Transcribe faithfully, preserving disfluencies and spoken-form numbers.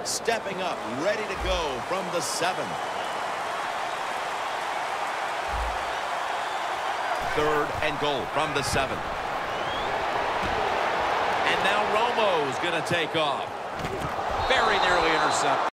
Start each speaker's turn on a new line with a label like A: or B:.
A: stepping up, ready to go from the seven. Third and goal from the seven. And now Romo's going to take off. Very nearly intercepted.